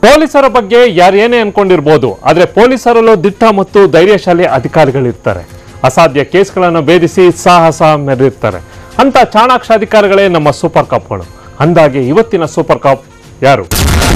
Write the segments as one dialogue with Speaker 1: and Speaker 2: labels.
Speaker 1: ಪೊಲೀಸರ ಬಗ್ಗೆ ಯಾರೇನೇ ಅನ್ಕೊಂಡಿರಬಹುದು, ಆದರೆ ಪೊಲೀಸರಲ್ಲೂ ದಿಟ್ಟ ಮತ್ತು ಧೈರ್ಯಶಾಲಿ ಅಧಿಕಾರಿಗಳಿರ್ತಾರೆ. ಅಸಾಧ್ಯ ಕೇಸ್ಗಳನ್ನು ಭೇದಿಸಿ ಸಾಹಸ ಮೆರೆದಿರ್ತಾರೆ. ಅಂತ ಚಾಣಾಕ್ಷ ಅಧಿಕಾರಿಗಳೇ ನಮ್ಮ ಸೂಪರ್ ಕಾಪ್ಗಳು. ಅಂದಾಗೆ ಇವತ್ತಿನ ಸೂಪರ್ ಕಾಪ್ ಯಾರು?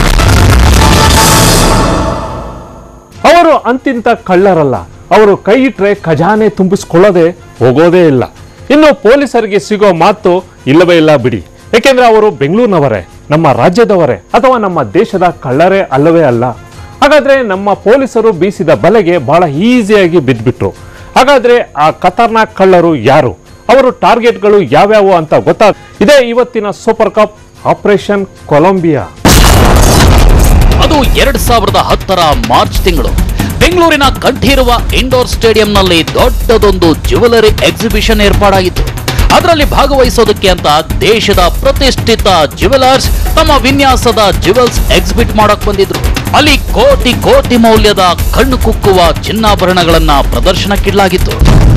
Speaker 1: ಅವರು ಅಂತಿಂತ ಕಳ್ಳರಲ್ಲ. ಅವರು ಕೈ ಇಟ್ರೆ ಖಜಾನೆ ತುಂಬಿಸ್ಕೊಳ್ಳೋದೇ ಹೋಗೋದೇ ಇಲ್ಲ. ಇನ್ನು ಪೊಲೀಸರಿಗೆ ಸಿಗೋ ಮಾತು ಇಲ್ಲವೇ ಇಲ್ಲ ಬಿಡಿ. ಏಕೆಂದ್ರೆ ಅವರು ಬೆಂಗಳೂರಿನವರೇ, ನಮ್ಮ ರಾಜ್ಯದವರೇ, ಅಥವಾ ನಮ್ಮ ದೇಶದ ಕಳ್ಳರೇ ಅಲ್ಲವೇ ಅಲ್ಲ. ಹಾಗಾದ್ರೆ ನಮ್ಮ ಪೊಲೀಸರು ಬೀಸಿದ ಬಲೆಗೆ ಬಹಳ ಈಸಿಯಾಗಿ ಬಿದ್ದುಬಿಟ್ರು. ಹಾಗಾದ್ರೆ ಆ ಖತರ್ನಾಕ್ ಕಳ್ಳರು ಯಾರು? ಅವರು ಟಾರ್ಗೆಟ್ಗಳು ಯಾವ್ಯಾವು ಅಂತ ಗೊತ್ತಾಗ ಇದೇ ಇವತ್ತಿನ ಸೂಪರ್ ಕಪ್ ಆಪರೇಷನ್ ಕೊಲಂಬಿಯಾ.
Speaker 2: ಅದು 2010 ಮಾರ್ಚ್ ತಿಂಗಳು ಬೆಂಗಳೂರಿನ ಕಂಠೀರುವ ಇಂಡೋರ್ ಸ್ಟೇಡಿಯಂನಲ್ಲಿ ದೊಡ್ಡದೊಂದು ಜ್ಯುವೆಲರಿ ಎಕ್ಸಿಬಿಷನ್ ಏರ್ಪಾಡಾಗಿತ್ತು. ಅದರಲ್ಲಿ ಭಾಗವಹಿಸೋದಕ್ಕೆ ಅಂತ ದೇಶದ ಪ್ರತಿಷ್ಠಿತ ಜ್ಯುವೆಲರ್ಸ್ ತಮ್ಮ ವಿನ್ಯಾಸದ ಜ್ಯುವೆಲ್ಸ್ ಎಕ್ಸಿಬಿಟ್ ಮಾಡಕ್ ಬಂದಿದ್ರು. ಅಲ್ಲಿ ಕೋಟಿ ಕೋಟಿ ಮೌಲ್ಯದ ಕಣ್ಣು ಕುಕ್ಕುವ ಚಿನ್ನಾಭರಣಗಳನ್ನ ಪ್ರದರ್ಶನಕ್ಕಿಡಲಾಗಿತ್ತು.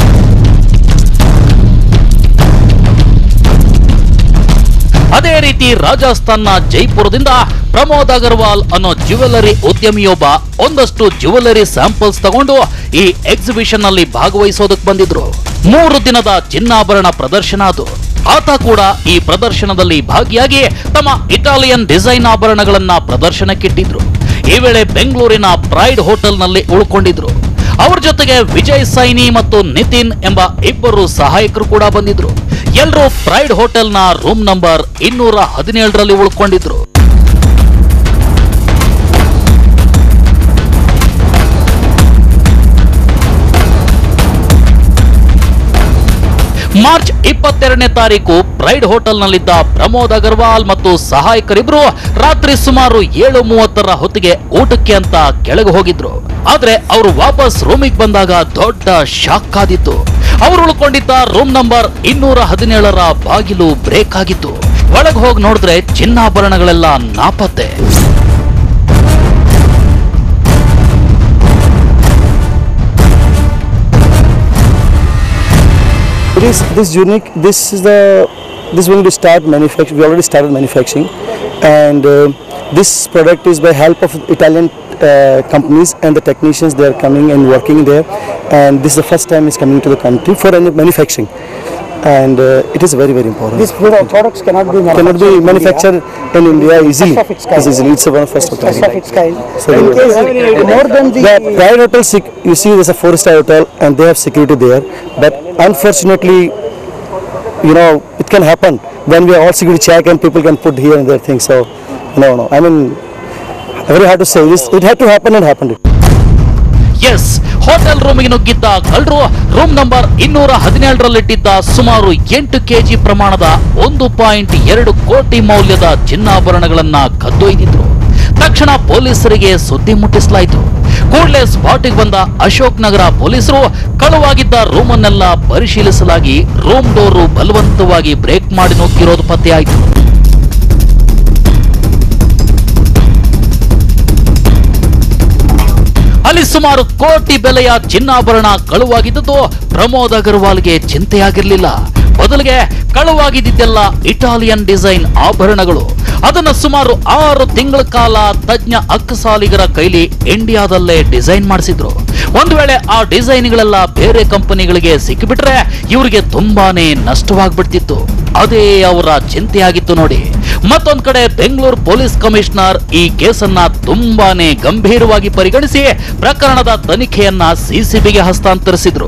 Speaker 2: ಅದೇ ರೀತಿ ರಾಜಸ್ಥಾನ್ನ ಜೈಪುರದಿಂದ ಪ್ರಮೋದ್ ಅಗರ್ವಾಲ್ ಅನ್ನೋ ಜ್ಯುವೆಲರಿ ಉದ್ಯಮಿಯೊಬ್ಬ ಒಂದಷ್ಟು ಜ್ಯುವೆಲರಿ ಸ್ಯಾಂಪಲ್ಸ್ ತಗೊಂಡು ಈ ಎಕ್ಸಿಬಿಷನ್ ನಲ್ಲಿ ಭಾಗವಹಿಸೋದಕ್ಕೆ ಬಂದಿದ್ರು. 3 ದಿನದ ಚಿನ್ನಾಭರಣ ಪ್ರದರ್ಶನ ಅದು. ಆತ ಕೂಡ ಈ ಪ್ರದರ್ಶನದಲ್ಲಿ ಭಾಗಿಯಾಗಿ ತಮ್ಮ ಇಟಾಲಿಯನ್ ಡಿಸೈನ್ ಆಭರಣಗಳನ್ನ ಪ್ರದರ್ಶನಕ್ಕಿಟ್ಟಿದ್ರು. ಈ ವೇಳೆ ಬೆಂಗಳೂರಿನ ಪ್ರೈಡ್ ಹೋಟೆಲ್ ನಲ್ಲಿ ಉಳ್ಕೊಂಡಿದ್ರು. ಅವ್ರ ಜೊತೆಗೆ ವಿಜಯ್ ಸೈನಿ ಮತ್ತು ನಿತಿನ್ ಎಂಬ ಇಬ್ಬರು ಸಹಾಯಕರು ಕೂಡ ಬಂದಿದ್ರು. ಎಲ್ಲರೂ ಪ್ರೈಡ್ ಹೋಟೆಲ್ನ ರೂಮ್ ನಂಬರ್ 217ರಲ್ಲಿ ಉಳ್ಕೊಂಡಿದ್ರು. ಮಾರ್ಚ್ 22ನೇ ತಾರೀಕು ಪ್ರೈಡ್ ಹೋಟೆಲ್ನಲ್ಲಿದ್ದ ಪ್ರಮೋದ್ ಅಗರ್ವಾಲ್ ಮತ್ತು ಸಹಾಯಕರಿಬ್ರು ರಾತ್ರಿ ಸುಮಾರು 7:30 ಹೊತ್ತಿಗೆ ಊಟಕ್ಕೆ ಅಂತ ಕೆಳಗೆ ಹೋಗಿದ್ರು. ಆದ್ರೆ ಅವರು ವಾಪಸ್ ರೂಮಿಗೆ ಬಂದಾಗ ದೊಡ್ಡ ಶಾಕ್ ಆದಿತ್ತು. ಅವರು ಉಳ್ಕೊಂಡಿದ್ದ ರೂಮ್ ನಂಬರ್ 217ರ ಬಾಗಿಲು ಬ್ರೇಕ್ ಆಗಿತ್ತು. ಒಳಗೆ ಹೋಗಿ ನೋಡಿದ್ರೆ ಚಿನ್ನಾಭರಣಗಳೆಲ್ಲ ನಾಪತ್ತೆ.
Speaker 3: This unique. This is going to start manufacturing. We already started manufacturing, and this product is by help of Italian companies and the technicians. They are coming and working there, and this is the first time it's coming to the country for manufacturing, and it is very important.
Speaker 4: These products cannot be
Speaker 3: manufactured in India easily. It's one of first of
Speaker 4: its kind. So in case more than the
Speaker 3: private hotel, you see, there's a 4-star hotel, and they have security there. But unfortunately, it can happen when we all security check and people can put here and there things. So no. I mean, very hard to say. It had to happen and happened.
Speaker 2: Yes, hotel ರೂಮಿಗೆ ನುಗ್ಗಿದ್ದ ಕಳ್ಳರು room number 217ರಲ್ಲಿಟ್ಟಿದ್ದ ಸುಮಾರು 8 KG ಪ್ರಮಾಣದ 1.2 ಕೋಟಿ ಮೌಲ್ಯದ ಚಿನ್ನಾಭರಣಗಳನ್ನ ಕದ್ದೊಯ್ದಿದ್ರು. ತಕ್ಷಣ ಪೊಲೀಸರಿಗೆ ಸುದ್ದಿ ಮುಟ್ಟಿಸಲಾಯಿತು. ಕೂಡಲೇ ಸ್ಪಾಟಿಗೆ ಬಂದ ಅಶೋಕ್ ನಗರ ಪೊಲೀಸರು ಕಳುವಾಗಿದ್ದ ರೂಮನ್ನೆಲ್ಲ ಪರಿಶೀಲಿಸಲಾಗಿ ರೂಮ್ ಡೋರು ಬಲವಂತವಾಗಿ ಬ್ರೇಕ್ ಮಾಡಿ ನುಗ್ಗಿರೋದು ಪತ್ತೆಯಾಯಿತು. ಅಲ್ಲಿ ಸುಮಾರು ಕೋಟಿ ಬೆಲೆಯ ಚಿನ್ನಾಭರಣ ಕಳುವಾಗಿದ್ದು ಪ್ರಮೋದ್ ಅಗರ್ವಾಲ್ಗೆ ಚಿಂತೆಯಾಗಿರಲಿಲ್ಲ. ಬದಲಿಗೆ ಕಳುವಾಗಿದ್ದೆಲ್ಲ ಇಟಾಲಿಯನ್ ಡಿಸೈನ್ ಆಭರಣಗಳು. ಅದನ್ನ ಸುಮಾರು 6 ತಿಂಗಳ ಕಾಲ ತಜ್ಞ ಅಕ್ಕಸಾಲಿಗರ ಕೈಲಿ ಇಂಡಿಯಾದಲ್ಲೇ ಡಿಸೈನ್ ಮಾಡಿಸಿದ್ರು. ಒಂದು ವೇಳೆ ಆ ಡಿಸೈನ್ಗಳೆಲ್ಲ ಬೇರೆ ಕಂಪನಿಗಳಿಗೆ ಸಿಕ್ಕಿಬಿಟ್ರೆ ಇವರಿಗೆ ತುಂಬಾನೇ ನಷ್ಟವಾಗ್ಬಿಡ್ತಿತ್ತು. ಅದೇ ಅವರ ಚಿಂತೆಯಾಗಿತ್ತು ನೋಡಿ. ಮತ್ತೊಂದ್ ಕಡೆ ಬೆಂಗಳೂರು ಪೊಲೀಸ್ ಕಮಿಷನರ್ ಈ ಕೇಸನ್ನ ತುಂಬಾನೇ ಗಂಭೀರವಾಗಿ ಪರಿಗಣಿಸಿ ಪ್ರಕರಣದ ತನಿಖೆಯನ್ನ ಸಿಸಿಬಿಗೆ ಹಸ್ತಾಂತರಿಸಿದ್ರು.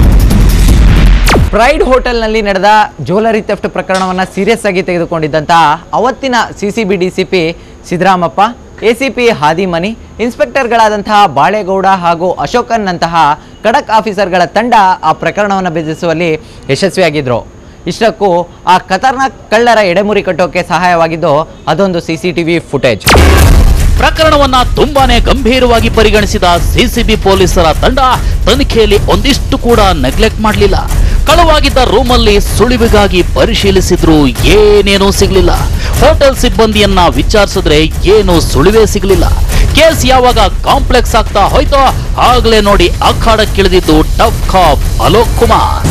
Speaker 5: ಪ್ರೈಡ್ ಹೋಟೆಲ್ನಲ್ಲಿ ನಡೆದ ಜ್ಯುವೆಲರಿ ಥೆಫ್ಟ್ ಪ್ರಕರಣವನ್ನು ಸೀರಿಯಸ್ ಆಗಿ ತೆಗೆದುಕೊಂಡಿದ್ದಂತಹ ಅವತ್ತಿನ CCB DCP Siddaramappa, ACP Hadimani, ಇನ್ಸ್ಪೆಕ್ಟರ್ಗಳಾದಂತಹ ಬಾಳೇಗೌಡ ಹಾಗೂ ಅಶೋಕನ್ನಂತಹ ಖಡಕ್ ಆಫೀಸರ್ಗಳ ತಂಡ ಆ ಪ್ರಕರಣವನ್ನು ಭೇದಿಸುವಲ್ಲಿ ಯಶಸ್ವಿಯಾಗಿದ್ದರು. ಇಷ್ಟಕ್ಕೂ ಆ ಖತರ್ನಾಕ್ ಕಳ್ಳರ ಎಡೆಮುರಿ ಕಟ್ಟೋಕೆ ಸಹಾಯವಾಗಿದ್ದು ಅದೊಂದು ಸಿಸಿಟಿವಿ ಫುಟೇಜ್.
Speaker 2: ಪ್ರಕರಣವನ್ನ ತುಂಬಾನೇ ಗಂಭೀರವಾಗಿ ಪರಿಗಣಿಸಿದ ಸಿಸಿಬಿ ಪೊಲೀಸರ ತಂಡ ತನಿಖೆಯಲ್ಲಿ ಒಂದಿಷ್ಟು ಕೂಡ ನೆಗ್ಲೆಕ್ಟ್ ಮಾಡಲಿಲ್ಲ. ಕಳುವಾಗಿದ್ದ ರೂಮಲ್ಲಿ ಸುಳಿವಿಗಾಗಿ ಪರಿಶೀಲಿಸಿದ್ರು, ಏನೇನೂ ಸಿಗ್ಲಿಲ್ಲ. ಹೋಟೆಲ್ ಸಿಬ್ಬಂದಿಯನ್ನ ವಿಚಾರಿಸಿದ್ರೆ ಏನು ಸುಳಿವೇ ಸಿಗ್ಲಿಲ್ಲ. ಕೇಸ್ ಯಾವಾಗ ಕಾಂಪ್ಲೆಕ್ಸ್ ಆಗ್ತಾ ಹೋಯ್ತೋ ಆಗ್ಲೇ ನೋಡಿ ಅಖಾಡಕ್ಕಿಳಿದಿದ್ದು ಟಫ್ ಕಾಪ್ ಅಲೋಕ್ ಕುಮಾರ್.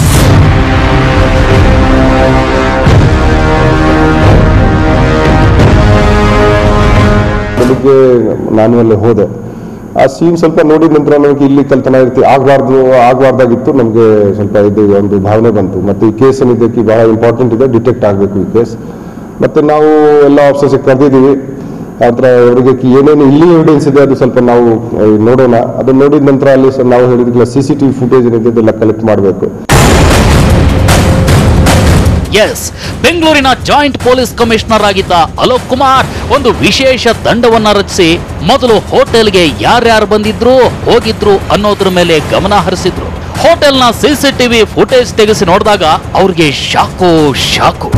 Speaker 6: ಬೆಳಿಗ್ಗೆ ನಾನು ಅಲ್ಲಿ ಹೋದೆ. ಆ ಸೀನ್ ಸ್ವಲ್ಪ ನೋಡಿದ ನಂತರ ನಮಗೆ ಇಲ್ಲಿ ಕಲ್ತನ ಆಗಬಾರ್ದಾಗಿತ್ತು. ನಮಗೆ ಸ್ವಲ್ಪ ಇದು ಒಂದು ಭಾವನೆ ಬಂತು. ಮತ್ತು ಈ ಕೇಸ್ ಏನಿದ್ದಕ್ಕೆ ಬಹಳ ಇಂಪಾರ್ಟೆಂಟ್ ಇದೆ, ಡಿಟೆಕ್ಟ್ ಆಗಬೇಕು ಈ ಕೇಸ್. ಮತ್ತು ನಾವು ಎಲ್ಲ ಆಫೀಸರ್ಸಿಗೆ ಕರೆದಿದ್ದೀವಿ. ಆತರ ಅವರಿಗೆ ಏನೇನು ಇಲ್ಲಿ ಎವಿಡೆನ್ಸ್ ಇದೆ ಅದು ಸ್ವಲ್ಪ ನಾವು ನೋಡೋಣ. ಅದನ್ನ ನೋಡಿದ ನಂತರ ಅಲ್ಲಿ ನಾವು ಹೇಳಿದ್ವಿ CCTV ಫುಟೇಜ್ ಏನಿದೆ ಅದೆಲ್ಲ ಕಲೆಕ್ಟ್ ಮಾಡಬೇಕು.
Speaker 2: ಎಸ್, ಬೆಂಗಳೂರಿನ ಜಾಯಿಂಟ್ ಪೊಲೀಸ್ ಕಮಿಷನರ್ ಆಗಿದ್ದ ಅಲೋಕ್ ಕುಮಾರ್ ಒಂದು ವಿಶೇಷ ತಂಡವನ್ನ ರಚಿಸಿ ಮೊದಲು ಹೋಟೆಲ್ಗೆ ಯಾರ್ಯಾರು ಬಂದಿದ್ರು ಹೋಗಿದ್ರು ಅನ್ನೋದ್ರ ಮೇಲೆ ಗಮನ ಹರಿಸಿದ್ರು. ಹೋಟೆಲ್ನ CCTV ಫುಟೇಜ್ ತೆಗೆಸಿ ನೋಡಿದಾಗ ಅವ್ರಿಗೆ ಶಾಕು.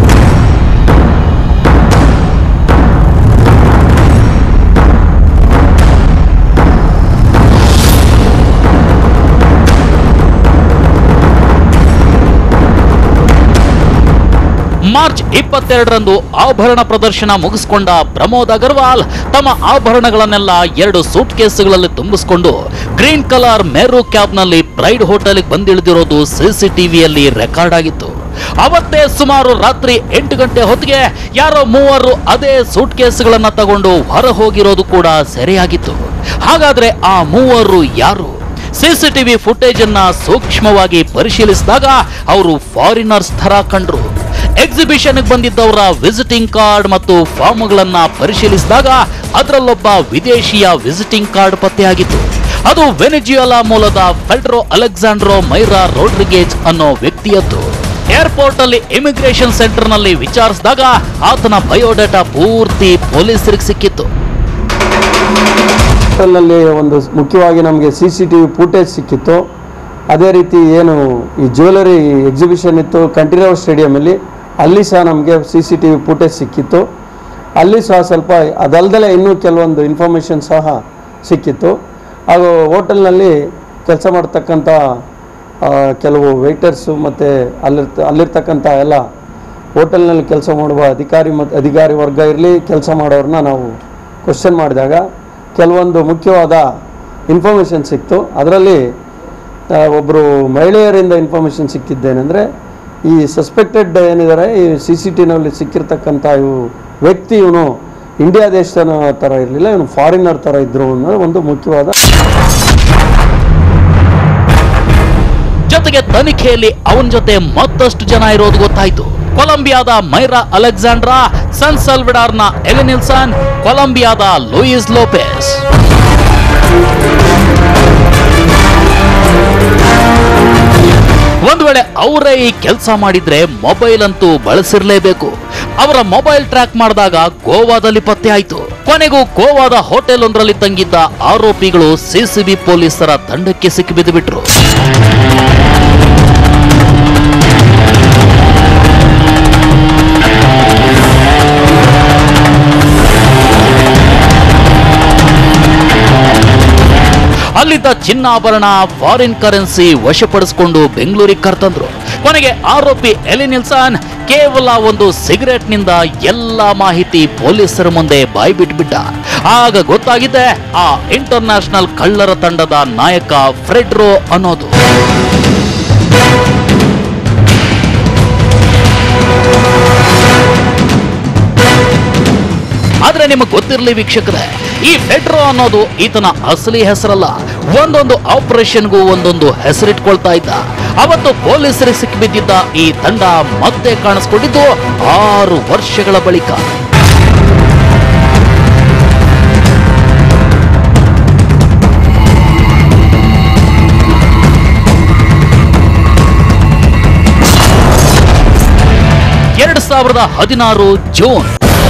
Speaker 2: ಮಾರ್ಚ್ 22ರಂದು ಆಭರಣ ಪ್ರದರ್ಶನ ಮುಗಿಸಿಕೊಂಡ ಪ್ರಮೋದ್ ಅಗರ್ವಾಲ್ ತಮ್ಮ ಆಭರಣಗಳನ್ನೆಲ್ಲ 2 ಸೂಟ್ ಕೇಸುಗಳಲ್ಲಿ ತುಂಬಿಸಿಕೊಂಡು ಗ್ರೀನ್ ಕಲರ್ ಮೇರು ಕ್ಯಾಬ್ನಲ್ಲಿ ಪ್ರೈಡ್ ಹೋಟೆಲ್ಗೆ ಬಂದಿಳಿದಿರೋದು CCTVಯಲ್ಲಿ ರೆಕಾರ್ಡ್ ಆಗಿತ್ತು. ಅವತ್ತೇ ಸುಮಾರು ರಾತ್ರಿ 8 ಗಂಟೆ ಹೊತ್ತಿಗೆ ಯಾರೋ 3 ಅದೇ ಸೂಟ್ ಕೇಸುಗಳನ್ನ ತಗೊಂಡು ಹೊರ ಹೋಗಿರೋದು ಕೂಡ ಸೆರೆಯಾಗಿತ್ತು. ಹಾಗಾದ್ರೆ ಆ 3 ಯಾರು? CCTV ಫುಟೇಜ್ ಅನ್ನ ಸೂಕ್ಷ್ಮವಾಗಿ ಪರಿಶೀಲಿಸಿದಾಗ ಅವರು ಫಾರಿನರ್ಸ್ ತರ ಕಂಡ್ರು. ಎಕ್ಸಿಬಿಷನ್ ಬಂದಿದ್ದವರ ವಿಸಿಟಿಂಗ್ ಕಾರ್ಡ್ ಮತ್ತು ಫಾರ್ಮ್ಗಳನ್ನ ಪರಿಶೀಲಿಸಿದಾಗ ಅದರಲ್ಲೊಬ್ಬ ವಿದೇಶಿಯ ವಿಸಿಟಿಂಗ್ ಕಾರ್ಡ್ ಪತ್ತೆಯಾಗಿತ್ತು. ಅದು ವೆನೆಜುಯೆಲಾ ಮೂಲದ ಫೆಡ್ರೋ ಅಲೆಕ್ಸಾಂಡ್ರೋ ಮೈರಾ ರೋಡ್ರಿಗೇಜ್ ಅನ್ನೋ ವ್ಯಕ್ತಿಯದ್ದು. ಏರ್ಪೋರ್ಟ್ ಅಲ್ಲಿ ಇಮಿಗ್ರೇಷನ್ ಸೆಂಟರ್ ನಲ್ಲಿ ವಿಚಾರಿಸಿದಾಗ ಆತನ ಬಯೋಡೇಟಾ ಪೂರ್ತಿ ಪೊಲೀಸರಿಗೆ ಸಿಕ್ಕಿತ್ತು.
Speaker 4: ಹೋಟೆಲ್ನಲ್ಲಿ ಒಂದು ಮುಖ್ಯವಾಗಿ ನಮಗೆ CCTV ಫುಟೇಜ್ ಸಿಕ್ಕಿತ್ತು. ಅದೇ ರೀತಿ ಏನು ಈ ಜ್ಯುವೆಲರಿ ಎಕ್ಸಿಬಿಷನ್ ಇತ್ತು ಕಂಠೀರವ ಸ್ಟೇಡಿಯಮಲ್ಲಿ, ಅಲ್ಲಿ ಸಹ ನಮಗೆ CCTV ಫುಟೇಜ್ ಸಿಕ್ಕಿತ್ತು. ಅಲ್ಲಿ ಸಹ ಸ್ವಲ್ಪ ಅದಲ್ಲದೆ ಇನ್ನೂ ಕೆಲವೊಂದು ಇನ್ಫಾರ್ಮೇಷನ್ ಸಹ ಸಿಕ್ಕಿತ್ತು. ಹಾಗೂ ಹೋಟೆಲ್ನಲ್ಲಿ ಕೆಲಸ ಮಾಡ್ತಕ್ಕಂಥ ಕೆಲವು ವೇಟರ್ಸು ಮತ್ತು ಅಲ್ಲಿರ್ತಕ್ಕಂಥ ಎಲ್ಲ ಹೋಟೆಲ್ನಲ್ಲಿ ಕೆಲಸ ಮಾಡುವ ಅಧಿಕಾರಿ ವರ್ಗ ಇರಲಿ, ಕೆಲಸ ಮಾಡೋರನ್ನ ನಾವು ಕ್ವಶನ್ ಮಾಡಿದಾಗ ಕೆಲವೊಂದು ಮುಖ್ಯವಾದ ಇನ್ಫಾರ್ಮೇಷನ್ ಸಿಕ್ತು. ಅದರಲ್ಲಿ ಒಬ್ಬರು ಮಹಿಳೆಯರಿಂದ ಇನ್ಫಾರ್ಮೇಷನ್ ಸಿಕ್ಕಿದ್ದೇನೆಂದರೆ, ಈ ಸಸ್ಪೆಕ್ಟೆಡ್ ಏನಿದ್ದಾರೆ ಈ CCTVನಲ್ಲಿ ಸಿಕ್ಕಿರ್ತಕ್ಕಂಥ ವ್ಯಕ್ತಿ ಇವನು ಇಂಡಿಯಾ ದೇಶದ ಥರ ಇರಲಿಲ್ಲ, ಇವನು ಫಾರಿನರ್ ಥರ ಇದ್ರು ಅನ್ನೋ ಒಂದು ಮುಖ್ಯವಾದ.
Speaker 2: ಜೊತೆಗೆ ತನಿಖೆಯಲ್ಲಿ ಅವನ ಜೊತೆ ಮತ್ತಷ್ಟು ಜನ ಇರೋದು ಗೊತ್ತಾಯ್ತು. ಕೊಲಂಬಿಯಾದ ಮೈರಾ ಅಲೆಕ್ಸಾಂಡ್ರಾ, ಸನ್ ಸಲ್ವಡಾರ್ನ ಎಲಿನಿಲ್ಸನ್, ಕೊಲಂಬಿಯಾದ ಲೂಯಿಸ್ ಲೋಪೆಸ್. ಒಂದು ವೇಳೆ ಅವರೇ ಈ ಕೆಲಸ ಮಾಡಿದ್ರೆ ಮೊಬೈಲ್ ಅಂತೂ ಬಳಸಿರ್ಲೇಬೇಕು. ಅವರ ಮೊಬೈಲ್ ಟ್ರ್ಯಾಕ್ ಮಾಡಿದಾಗ ಗೋವಾದಲ್ಲಿ ಪತ್ತೆ ಆಯ್ತು. ಕೊನೆಗೂ ಗೋವಾದ ಹೋಟೆಲ್ ಒಂದರಲ್ಲಿ ತಂಗಿದ್ದ ಆರೋಪಿಗಳು CCB ಪೊಲೀಸರ ತಂಡಕ್ಕೆ ಸಿಕ್ಕಿಬಿದ್ದು ಬಿಟ್ರು. ಅಲ್ಲಿದ್ದ ಚಿನ್ನಾಭರಣ, ಫಾರಿನ್ ಕರೆನ್ಸಿ ವಶಪಡಿಸಿಕೊಂಡು ಬೆಂಗಳೂರಿಗೆ ಕರ್ತಂದ್ರು. ಕೊನೆಗೆ ಆರೋಪಿ ಎಲಿನಿಲ್ಸನ್ ಕೇವಲ ಒಂದು ಸಿಗರೆಟ್ ನಿಂದ ಎಲ್ಲ ಮಾಹಿತಿ ಪೊಲೀಸರ ಮುಂದೆ ಬಾಯ್ಬಿಟ್ಬಿಟ್ಟ. ಆಗ ಗೊತ್ತಾಗಿದೆ ಆ ಇಂಟರ್ನ್ಯಾಷನಲ್ ಕಳ್ಳರ ತಂಡದ ನಾಯಕ ಫೆಡ್ರೋ ಅನ್ನೋದು. ಆದ್ರೆ ನಿಮಗೆ ಗೊತ್ತಿರಲಿ ವೀಕ್ಷಕರೇ, ಈ ಫೆಡ್ರೋ ಅನ್ನೋದು ಈತನ ಅಸಲಿ ಹೆಸರಲ್ಲ. ಒಂದೊಂದು ಆಪರೇಷನ್ಗೂ ಒಂದೊಂದು ಹೆಸರಿಟ್ಕೊಳ್ತಾ ಇದ್ದ. ಅವತ್ತು ಪೊಲೀಸರಿಗೆ ಸಿಕ್ಕಿಬಿದ್ದಿದ್ದ ಈ ತಂಡ ಮತ್ತೆ ಕಾಣಿಸ್ಕೊಂಡಿದ್ದು 6 ವರ್ಷಗಳ ಬಳಿಕ. ಜೂನ್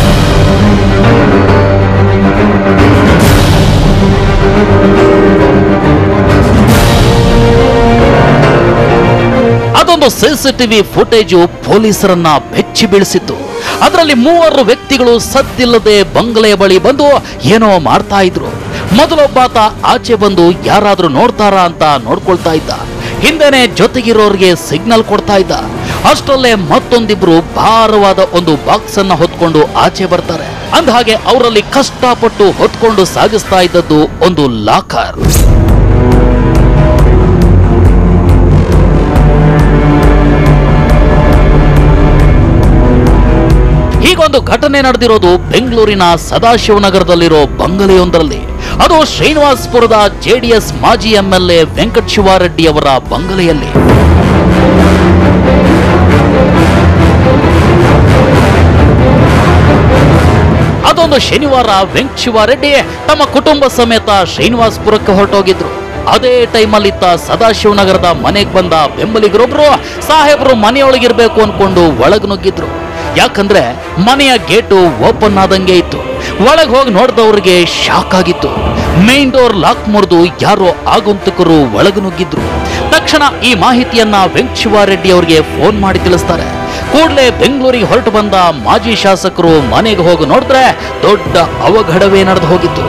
Speaker 2: ಅದೊಂದು CCTV ಫುಟೇಜು ಪೊಲೀಸರನ್ನ ಬೆಚ್ಚಿ ಬೀಳಿಸಿತ್ತು. ಅದರಲ್ಲಿ 3 ವ್ಯಕ್ತಿಗಳು ಸದ್ದಿಲ್ಲದೆ ಬಂಗಲೆಯ ಬಳಿ ಬಂದು ಏನೋ ಮಾಡ್ತಾ ಇದ್ರು. ಮೊದಲೊಬ್ಬಾತ ಆಚೆ ಬಂದು ಯಾರಾದ್ರೂ ನೋಡ್ತಾರಾ ಅಂತ ನೋಡ್ಕೊಳ್ತಾ ಇದ್ದ. ಹಿಂದೆನೆ ಜೊತೆಗಿರೋರಿಗೆ ಸಿಗ್ನಲ್ ಕೊಡ್ತಾ ಇದ್ದ. ಅಷ್ಟರಲ್ಲೇ ಮತ್ತೊಂದಿಬ್ರು ಭಾರವಾದ ಒಂದು ಬಾಕ್ಸ್ ಅನ್ನ ಹೊತ್ಕೊಂಡು ಆಚೆ ಬರ್ತಾರೆ. ಅಂದಹಾಗೆ ಅವರಲ್ಲಿ ಕಷ್ಟಪಟ್ಟು ಹೊತ್ಕೊಂಡು ಸಾಗಿಸ್ತಾ ಇದ್ದದ್ದು ಒಂದು ಲಾಕರ್. ಹೀಗೊಂದು ಘಟನೆ ನಡೆದಿರೋದು ಬೆಂಗಳೂರಿನ ಸದಾಶಿವನಗರದಲ್ಲಿರೋ ಬಂಗಲೆಯೊಂದರಲ್ಲಿ. ಅದು ಶ್ರೀನಿವಾಸಪುರದ ಜೆಡಿಎಸ್ ಮಾಜಿ ಎಂಎಲ್ಎ ವೆಂಕಟ ಶಿವಾರೆಡ್ಡಿ ಅವರ ಬಂಗಲೆಯಲ್ಲಿ. ಅದೊಂದು ಶನಿವಾರ ವೆಂಕಟ ಶಿವಾರೆಡ್ಡಿ ತಮ್ಮ ಕುಟುಂಬ ಸಮೇತ ಶ್ರೀನಿವಾಸಪುರಕ್ಕೆ ಹೊರಟೋಗಿದ್ರು. ಅದೇ ಟೈಮಲ್ಲಿತ್ತ ಸದಾಶಿವನಗರದ ಮನೆಗೆ ಬಂದ ಬೆಂಬಲಿಗರೊಬ್ರು ಸಾಹೇಬ್ರು ಮನೆಯೊಳಗಿರ್ಬೇಕು ಅನ್ಕೊಂಡು ಒಳಗ್ ನುಗ್ಗಿದ್ರು. ಯಾಕಂದ್ರೆ ಮನೆಯ ಗೇಟು ಓಪನ್ ಆದಂಗೆ ಇತ್ತು. ಒಳಗೆ ಹೋಗಿ ನೋಡಿದವ್ರಿಗೆ ಶಾಕ್ ಆಗಿತ್ತು. ಮೇನ್ ಡೋರ್ ಲಾಕ್ ಮುರಿದು ಯಾರೋ ಆಗಂತುಕರು ಒಳಗೆ ನುಗ್ಗಿದ್ರು. ತಕ್ಷಣ ಈ ಮಾಹಿತಿಯನ್ನ ವೆಂಕಟ ಶಿವಾರೆಡ್ಡಿ ಅವರಿಗೆ ಫೋನ್ ಮಾಡಿ ತಿಳಿಸ್ತಾರೆ. ಕೂಡಲೇ ಬೆಂಗಳೂರಿಗೆ ಹೊರಟು ಬಂದ ಮಾಜಿ ಶಾಸಕರು ಮನೆಗೆ ಹೋಗಿ ನೋಡಿದ್ರೆ ದೊಡ್ಡ ಅವಘಡವೇ ನಡೆದು ಹೋಗಿತ್ತು.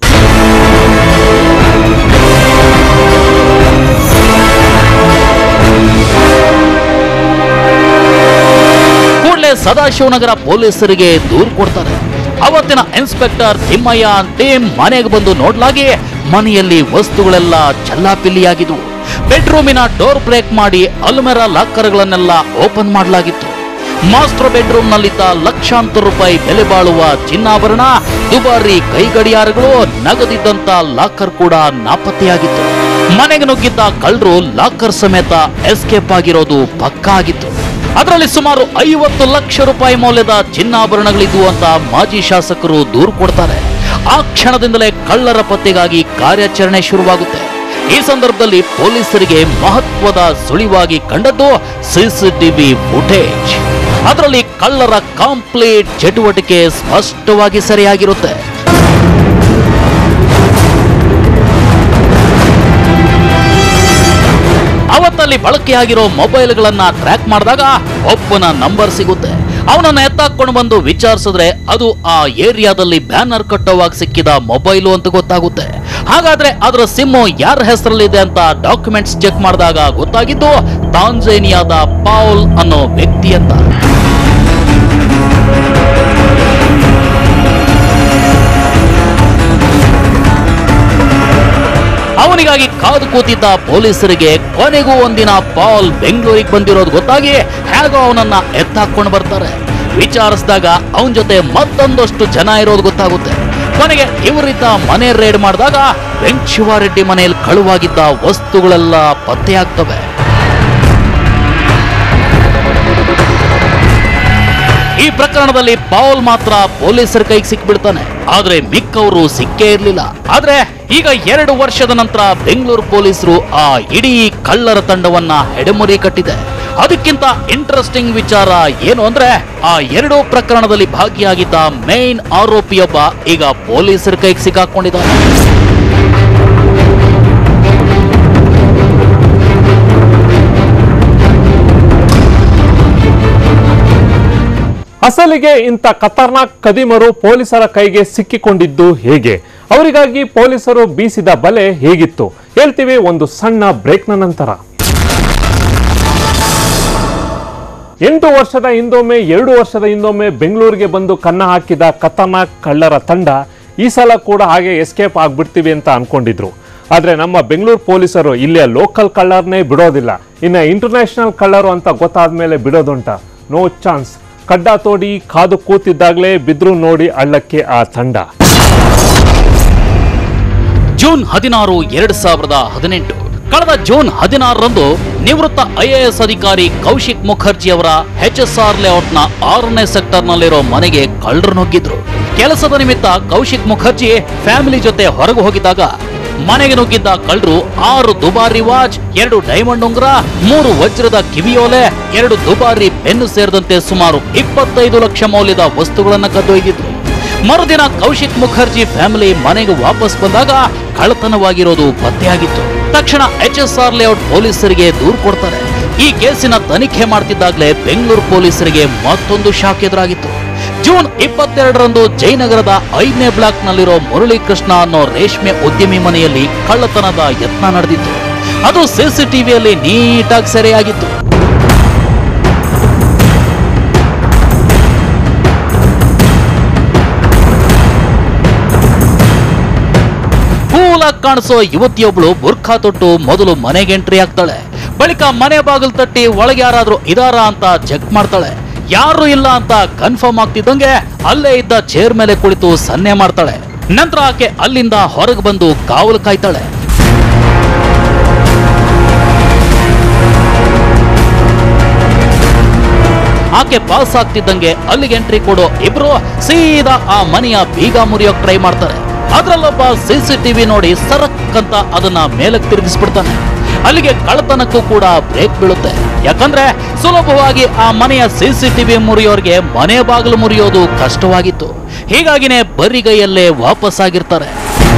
Speaker 2: ಕೂಡಲೇ ಸದಾಶಿವನಗರ ಪೊಲೀಸರಿಗೆ ದೂರು ಕೊಡ್ತಾರೆ. ಅವತ್ತಿನ ಇನ್ಸ್ಪೆಕ್ಟರ್ ತಿಮ್ಮಯ್ಯ ಟೀಮ್ ಮನೆಗೆ ಬಂದು ನೋಡ್ಲಾಗಿ ಮನೆಯಲ್ಲಿ ವಸ್ತುಗಳೆಲ್ಲ ಚಲ್ಲಾಪಿಲ್ಲಿಯಾಗಿದ್ವು. ಬೆಡ್ರೂಮಿನ ಡೋರ್ ಬ್ರೇಕ್ ಮಾಡಿ ಅಲ್ಮೆರಾ ಲಾಕರ್ಗಳನ್ನೆಲ್ಲ ಓಪನ್ ಮಾಡಲಾಗಿತ್ತು. ಮಾಸ್ಟರ್ ಬೆಡ್ರೂಮ್ ನಲ್ಲಿದ್ದ ಲಕ್ಷಾಂತರ ರೂಪಾಯಿ ಬೆಲೆ ಬಾಳುವ ಚಿನ್ನಾಭರಣ, ದುಬಾರಿ ಕೈಗಡಿಯಾರಗಳು, ನಗದಿದ್ದಂತ ಲಾಕರ್ ಕೂಡ ನಾಪತ್ತೆಯಾಗಿತ್ತು. ಮನೆಗೆ ನುಗ್ಗಿದ್ದ ಕಳ್ಳರು ಲಾಕರ್ ಸಮೇತ ಎಸ್ಕೇಪ್ ಆಗಿರೋದು ಪಕ್ಕಾ ಆಗಿತ್ತು. ಅದರಲ್ಲಿ ಸುಮಾರು 50 ಲಕ್ಷ ರೂಪಾಯಿ ಮೌಲ್ಯದ ಚಿನ್ನಾಭರಣಗಳಿದ್ವು ಅಂತ ಮಾಜಿ ಶಾಸಕರು ದೂರು ಕೊಡ್ತಾರೆ. ಆ ಕ್ಷಣದಿಂದಲೇ ಕಳ್ಳರ ಪತ್ತೆಗಾಗಿ ಕಾರ್ಯಾಚರಣೆ ಶುರುವಾಗುತ್ತೆ. ಈ ಸಂದರ್ಭದಲ್ಲಿ ಪೊಲೀಸರಿಗೆ ಮಹತ್ವದ ಸುಳಿವಾಗಿ ಕಂಡದ್ದು ಸಿಸಿಟಿವಿ ಫುಟೇಜ್. ಅದರಲ್ಲಿ ಕಳ್ಳರ ಕಂಪ್ಲೀಟ್ ಚಟುವಟಿಕೆ ಸ್ಪಷ್ಟವಾಗಿ ಸರಿಯಾಗಿರುತ್ತೆ. ಅವತ್ತಲ್ಲಿ ಬಳಕೆಯಾಗಿರೋ ಮೊಬೈಲ್ಗಳನ್ನ ಟ್ರ್ಯಾಕ್ ಮಾಡಿದಾಗ ಒಬ್ಬನ ನಂಬರ್ ಸಿಗುತ್ತೆ. ಅವನನ್ನ ಎತ್ತಾಕೊಂಡು ಬಂದು ವಿಚಾರಿಸಿದ್ರೆ ಅದು ಆ ಏರಿಯಾದಲ್ಲಿ ಬ್ಯಾನರ್ ಕಟ್ಟೋವಾಗ ಸಿಕ್ಕಿದ ಮೊಬೈಲು ಅಂತ ಗೊತ್ತಾಗುತ್ತೆ. ಹಾಗಾದ್ರೆ ಅದರ ಸಿಮ್ಮು ಯಾರ ಹೆಸರಲ್ಲಿದೆ ಅಂತ ಡಾಕ್ಯುಮೆಂಟ್ಸ್ ಚೆಕ್ ಮಾಡಿದಾಗ ಗೊತ್ತಾಗಿದ್ದು ತಾಂಜೇನಿಯಾದ ಪೌಲ್ ಅನ್ನೋ ವ್ಯಕ್ತಿ ಅಂತ. ಅವನಿಗಾಗಿ ಕಾದು ಕೂತಿದ್ದ ಪೊಲೀಸರಿಗೆ ಕೊನೆಗೂ ಒಂದಿನ ಪೌಲ್ ಬೆಂಗಳೂರಿಗೆ ಬಂದಿರೋದು ಗೊತ್ತಾಗಿ ಹೇಗೋ ಅವನನ್ನ ಎತ್ತಾಕೊಂಡು ಬರ್ತಾರೆ. ವಿಚಾರಿಸಿದಾಗ ಅವನ ಜೊತೆ ಮತ್ತೊಂದಷ್ಟು ಜನ ಇರೋದು ಗೊತ್ತಾಗುತ್ತೆ. ಕೊನೆಗೆ ಇವರಿದ್ದ ಮನೆ ರೇಡ್ ಮಾಡಿದಾಗ ವೆಂಕಟ ಶಿವಾರೆಡ್ಡಿ ಮನೆಯಲ್ಲಿ ಕಳುವಾಗಿದ್ದ ವಸ್ತುಗಳೆಲ್ಲ ಪತ್ತೆಯಾಗ್ತವೆ. ಈ ಪ್ರಕರಣದಲ್ಲಿ ಪೌಲ್ ಮಾತ್ರ ಪೊಲೀಸರ ಕೈಗೆ ಸಿಕ್ಬಿಡ್ತಾನೆ. ಆದ್ರೆ ಮಿಕ್ಕವರು ಸಿಕ್ಕೇ ಇರ್ಲಿಲ್ಲ. ಆದ್ರೆ ಈಗ 2 ವರ್ಷದ ನಂತರ ಬೆಂಗಳೂರು ಪೊಲೀಸರು ಆ ಇಡೀ ಕಳ್ಳರ ತಂಡವನ್ನ ಹೆಡೆಮುರಿ ಕಟ್ಟಿದೆ. ಅದಕ್ಕಿಂತ ಇಂಟ್ರೆಸ್ಟಿಂಗ್ ವಿಚಾರ ಏನು ಅಂದ್ರೆ ಆ 2 ಪ್ರಕರಣದಲ್ಲಿ ಭಾಗಿಯಾಗಿದ್ದ ಮೇನ್ ಆರೋಪಿಯೊಬ್ಬ ಈಗ ಪೊಲೀಸರ ಕೈಗೆ ಸಿಕ್ಕಾಕೊಂಡಿದ್ದಾನೆ.
Speaker 1: ಅಸಲಿಗೆ ಇಂಥ ಖತರ್ನಾಕ್ ಕದಿಮರು ಪೊಲೀಸರ ಕೈಗೆ ಸಿಕ್ಕಿಕೊಂಡಿದ್ದು ಹೇಗೆ? ಅವರಿಗಾಗಿ ಪೊಲೀಸರು ಬೀಸಿದ ಬಲೆ ಹೇಗಿತ್ತು? ಹೇಳ್ತೀವಿ ಒಂದು ಸಣ್ಣ ಬ್ರೇಕ್ನ ನಂತರ. 8 ವರ್ಷದ ಹಿಂದೊಮ್ಮೆ 2 ವರ್ಷದ ಹಿಂದೊಮ್ಮೆ ಬೆಂಗಳೂರಿಗೆ ಬಂದು ಕನ್ನ ಹಾಕಿದ ಖತರ್ನಾಕ್ ಕಳ್ಳರ ತಂಡ ಈ ಸಲ ಕೂಡ ಹಾಗೆ ಎಸ್ಕೇಪ್ ಆಗ್ಬಿಡ್ತೀವಿ ಅಂತ ಅನ್ಕೊಂಡಿದ್ರು. ಆದ್ರೆ ನಮ್ಮ ಬೆಂಗಳೂರು ಪೊಲೀಸರು ಇಲ್ಲಿಯ ಲೋಕಲ್ ಕಳ್ಳರ್ನೇ ಬಿಡೋದಿಲ್ಲ. ಇನ್ನು ಇಂಟರ್ನ್ಯಾಷನಲ್ ಕಳ್ಳರು ಅಂತ ಗೊತ್ತಾದ ಮೇಲೆ ಬಿಡೋದುಂಟ? No chance. ಕಡ್ಡ ತೋಡಿ ಕಾದು ಕೂತಿದ್ದಾಗಲೇ ಬಿದ್ರು ನೋಡಿ ಹಳ್ಳಕ್ಕೆ ಆ ತಂಡ.
Speaker 2: ಜೂನ್ 16, 2018 ಕಳೆದ ಜೂನ್ 16ರಂದು ನಿವೃತ್ತ IAS ಅಧಿಕಾರಿ ಕೌಶಿಕ್ ಮುಖರ್ಜಿ ಅವರ HSR ಲೇಔಟ್ನ 6ನೇ ಸೆಕ್ಟರ್ನಲ್ಲಿರೋ ಮನೆಗೆ ಕಳ್ಳರು ನುಗ್ಗಿದ್ರು. ಕೆಲಸದ ನಿಮಿತ್ತ ಕೌಶಿಕ್ ಮುಖರ್ಜಿ ಫ್ಯಾಮಿಲಿ ಜೊತೆ ಹೊರಗೆ ಹೋಗಿದ್ದಾಗ ಮನೆಗೆ ನುಗ್ಗಿದ್ದ ಕಳ್ಳರು 6 ದುಬಾರಿ ವಾಚ್, 2 ಡೈಮಂಡ್ ಉಂಗುರ, 3 ವಜ್ರದ ಕಿವಿಯೋಲೆ, 2 ದುಬಾರಿ ಪೆನ್ನು ಸೇರಿದಂತೆ ಸುಮಾರು 25 ಲಕ್ಷ ಮೌಲ್ಯದ ವಸ್ತುಗಳನ್ನು ಕದ್ದೊಯ್ದಿದ್ರು. ಮರುದಿನ ಕೌಶಿಕ್ ಮುಖರ್ಜಿ ಫ್ಯಾಮಿಲಿ ಮನೆಗೆ ವಾಪಸ್ ಬಂದಾಗ ಕಳ್ಳತನವಾಗಿರೋದು ಪತ್ತೆಯಾಗಿತ್ತು. ತಕ್ಷಣ HSR ಲೇಔಟ್ ಪೊಲೀಸರಿಗೆ ದೂರು ಕೊಡ್ತಾರೆ. ಈ ಕೇಸಿನ ತನಿಖೆ ಮಾಡ್ತಿದ್ದಾಗಲೇ ಬೆಂಗಳೂರು ಪೊಲೀಸರಿಗೆ ಮತ್ತೊಂದು ಶಾಕ್ ಎದುರಾಗಿತ್ತು. ಜೂನ್ 22ರಂದು ಜಯನಗರದ 5ನೇ ಬ್ಲಾಕ್ ನಲ್ಲಿರೋ ಮುರಳಿ ಕೃಷ್ಣ ಅನ್ನೋ ರೇಷ್ಮೆ ಉದ್ಯಮಿ ಮನೆಯಲ್ಲಿ ಕಳ್ಳತನದ ಯತ್ನ ನಡೆದಿತ್ತು. ಅದು ಸಿಸಿಟಿವಿಯಲ್ಲಿ ನೀಟಾಗಿ ಸೆರೆಯಾಗಿತ್ತು. ಕೂಲಾಗಿ ಕಾಣಿಸೋ ಯುವತಿಯೊಬ್ಳು ಬುರ್ಖಾ ತೊಟ್ಟು ಮೊದಲು ಮನೆಗೆ ಎಂಟ್ರಿ ಆಗ್ತಾಳೆ. ಬಳಿಕ ಮನೆ ಬಾಗಿಲು ತಟ್ಟಿ ಒಳಗೆ ಯಾರಾದ್ರೂ ಇದಾರಾ ಅಂತ ಚೆಕ್ ಮಾಡ್ತಾಳೆ. ಯಾರು ಇಲ್ಲ ಅಂತ ಕನ್ಫರ್ಮ್ ಆಗ್ತಿದ್ದಂಗೆ ಅಲ್ಲೇ ಇದ್ದ ಚೇರ್ ಮೇಲೆ ಕುಳಿತು ಸನ್ನೆ ಮಾಡ್ತಾಳೆ. ನಂತರ ಆಕೆ ಅಲ್ಲಿಂದ ಹೊರಗೆ ಬಂದು ಕಾವಲು ಕಾಯ್ತಾಳೆ. ಆಕೆ ಪಾಸ್ ಆಗ್ತಿದ್ದಂಗೆ ಅಲ್ಲಿಗೆ ಎಂಟ್ರಿ ಕೊಡೋ ಇಬ್ರು ಸೀದಾ ಆ ಮನೆಯ ಬೀಗ ಮುರಿಯೋಕ್ ಟ್ರೈ ಮಾಡ್ತಾರೆ. ಅದ್ರಲ್ಲೊಬ್ಬ CCTV ನೋಡಿ ಸರಕ್ ಅಂತ ಅದನ್ನ ಮೇಲಕ್ಕೆ ತಿರುಗಿಸ್ಬಿಡ್ತಾನೆ. ಅಲ್ಲಿಗೆ ಕಳ್ಳತನಕ್ಕೂ ಕೂಡ ಬ್ರೇಕ್ ಬೀಳುತ್ತೆ. ಯಾಕಂದ್ರೆ ಸುಲಭವಾಗಿ ಆ ಮನೆಯ CCTV ಮುರಿಯೋರ್ಗೆ ಮನೆ ಬಾಗಿಲು ಮುರಿಯೋದು ಕಷ್ಟವಾಗಿತ್ತು. ಹೀಗಾಗಿನೇ ಬರಿಗೈಯಲ್ಲೇ ವಾಪಸ್ ಆಗಿರ್ತಾರೆ.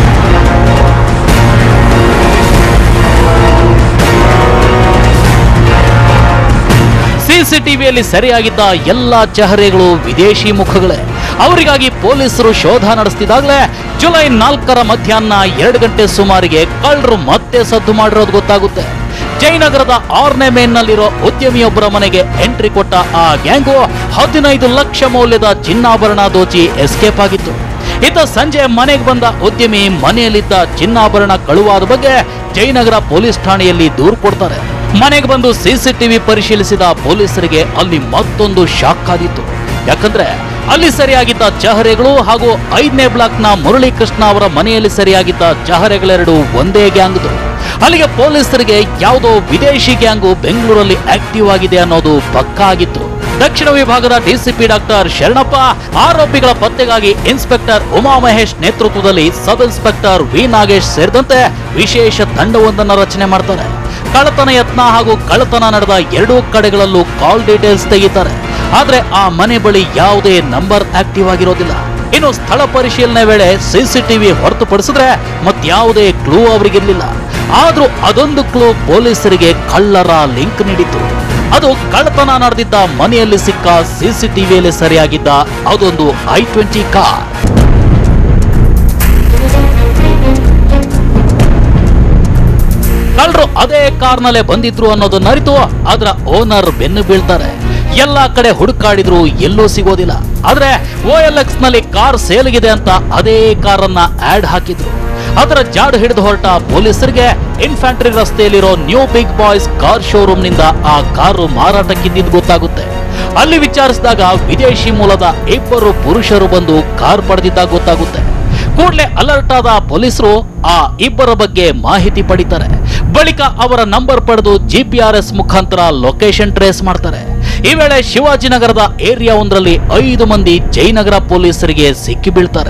Speaker 2: CCTVಯಲ್ಲಿ ಸೆರೆಯಾಗಿದ್ದ ಎಲ್ಲಾ ಚೆಹರೆಗಳು ವಿದೇಶಿ ಮುಖಗಳೇ. ಅವರಿಗಾಗಿ ಪೊಲೀಸರು ಶೋಧ ನಡೆಸ್ತಿದ್ದಾಗಲೇ ಜುಲೈ 4ರ ಮಧ್ಯಾಹ್ನ 2 ಗಂಟೆ ಸುಮಾರಿಗೆ ಕಳ್ಳರು ಮತ್ತೆ ಸದ್ದು ಮಾಡಿರೋದು ಗೊತ್ತಾಗುತ್ತೆ. ಜಯನಗರದ 6ನೇ ಮೇನ್ನಲ್ಲಿರೋ ಉದ್ಯಮಿಯೊಬ್ಬರ ಮನೆಗೆ ಎಂಟ್ರಿ ಕೊಟ್ಟ ಆ ಗ್ಯಾಂಗು 15 ಲಕ್ಷ ಮೌಲ್ಯದ ಚಿನ್ನಾಭರಣ ದೋಚಿ ಎಸ್ಕೇಪ್ ಆಗಿತ್ತು. ಇತ್ತ ಸಂಜೆ ಮನೆಗೆ ಬಂದ ಉದ್ಯಮಿ ಮನೆಯಲ್ಲಿದ್ದ ಚಿನ್ನಾಭರಣ ಕಳುವಾದ ಬಗ್ಗೆ ಜಯನಗರ ಪೊಲೀಸ್ ಠಾಣೆಯಲ್ಲಿ ದೂರು ಕೊಡ್ತಾರೆ. ಮನೆಗೆ ಬಂದು CCTV ಪರಿಶೀಲಿಸಿದ ಪೊಲೀಸರಿಗೆ ಅಲ್ಲಿ ಮತ್ತೊಂದು ಶಾಕ್ ಆಗಿತ್ತು. ಯಾಕಂದ್ರೆ ಅಲ್ಲಿ ಸರಿಯಾಗಿದ್ದ ಚಹರೆಗಳು ಹಾಗೂ 5ನೇ ಬ್ಲಾಕ್ನ ಮುರಳೀಕೃಷ್ಣ ಅವರ ಮನೆಯಲ್ಲಿ ಸರಿಯಾಗಿದ್ದ ಚಹರೆಗಳೆರಡು ಒಂದೇ ಗ್ಯಾಂಗ್ದು. ಅಲ್ಲಿಗೆ ಪೊಲೀಸರಿಗೆ ಯಾವುದೋ ವಿದೇಶಿ ಗ್ಯಾಂಗು ಬೆಂಗಳೂರಲ್ಲಿ ಆಕ್ಟಿವ್ ಆಗಿದೆ ಅನ್ನೋದು ಪಕ್ಕಾ ಆಗಿತ್ತು. ದಕ್ಷಿಣ ವಿಭಾಗದ DCP ಡಾಕ್ಟರ್ ಶರಣಪ್ಪ ಆರೋಪಿಗಳ ಪತ್ತೆಗಾಗಿ ಇನ್ಸ್ಪೆಕ್ಟರ್ ಉಮಾ ಮಹೇಶ್ ನೇತೃತ್ವದಲ್ಲಿ ಸಬ್ ಇನ್ಸ್ಪೆಕ್ಟರ್ ವಿ ನಾಗೇಶ್ ಸೇರಿದಂತೆ ವಿಶೇಷ ತಂಡವೊಂದನ್ನು ರಚನೆ ಮಾಡ್ತಾರೆ. ಕಳ್ಳತನ ಯತ್ನ ಹಾಗೂ ಕಳ್ಳತನ ನಡೆದ ಎರಡೂ ಕಡೆಗಳಲ್ಲೂ ಕಾಲ್ ಡೀಟೇಲ್ಸ್ ತೆಗಿತಾರೆ. ಆದ್ರೆ ಆ ಮನೆ ಬಳಿ ಯಾವುದೇ ನಂಬರ್ ಆಕ್ಟಿವ್ ಆಗಿರೋದಿಲ್ಲ. ಇನ್ನು ಸ್ಥಳ ಪರಿಶೀಲನೆ ವೇಳೆ CCTV ಹೊರತುಪಡಿಸಿದ್ರೆ ಮತ್ಯಾವುದೇ ಕ್ಲೂ ಅವರಿಗಿರಲಿಲ್ಲ. ಆದ್ರೂ ಅದೊಂದು ಕ್ಲೂ ಪೊಲೀಸರಿಗೆ ಕಳ್ಳರ ಲಿಂಕ್ ನೀಡಿತು. ಅದು ಕಳ್ಳತನ ನಡೆದಿದ್ದ ಮನೆಯಲ್ಲಿ ಸಿಕ್ಕ CCTVಯಲ್ಲಿ ಸರಿಯಾಗಿದ್ದ ಅದೊಂದು I-20 ಕಾರ್. ಕಳ್ಳರು ಅದೇ ಕಾರ್ನಲ್ಲೇ ಬಂದಿದ್ರು ಅನ್ನೋದನ್ನ ಅರಿತು ಅದರ ಓನರ್ ಬೆನ್ನು ಬೀಳ್ತಾರೆ. ಎಲ್ಲಾ ಕಡೆ ಹುಡುಕಾಡಿದ್ರು ಎಲ್ಲೂ ಸಿಗೋದಿಲ್ಲ. ಆದ್ರೆ OLX ನಲ್ಲಿ ಕಾರ್ ಸೇಲ್ಗಿದೆ ಅಂತ ಅದೇ ಕಾರನ್ನ ಆಡ್ ಹಾಕಿದ್ರು. ಅದರ ಜಾಡು ಹಿಡಿದು ಹೊರಟ ಪೊಲೀಸರಿಗೆ ಇನ್ಫ್ಯಾಂಟ್ರಿ ರಸ್ತೆಯಲ್ಲಿರೋ new big boys car showroom ನಿಂದ ಆ ಕಾರು ಮಾರಾಟಕ್ಕಿದ್ದಿದ್ದು ಗೊತ್ತಾಗುತ್ತೆ. ಅಲ್ಲಿ ವಿಚಾರಿಸಿದಾಗ ವಿದೇಶಿ ಮೂಲದ 2 ಪುರುಷರು ಬಂದು ಕಾರ್ ಪಡೆದಿದ್ದಾಗ ಗೊತ್ತಾಗುತ್ತೆ. ಕೂಡಲೇ ಅಲರ್ಟ್ ಆದ ಪೊಲೀಸರು ಆ 2 ಬಗ್ಗೆ ಮಾಹಿತಿ ಪಡಿತಾರೆ. ಬಳಿಕ ಅವರ ನಂಬರ್ ಪಡೆದು GPS ಮುಖಾಂತರ ಲೊಕೇಶನ್ ಟ್ರೇಸ್ ಮಾಡ್ತಾರೆ. ಈ ವೇಳೆ ಶಿವಾಜಿನಗರದ ಏರಿಯಾ ಒಂದರಲ್ಲಿ 5 ಮಂದಿ ಜಯನಗರ ಪೊಲೀಸರಿಗೆ ಸಿಕ್ಕಿ ಬೀಳ್ತಾರೆ.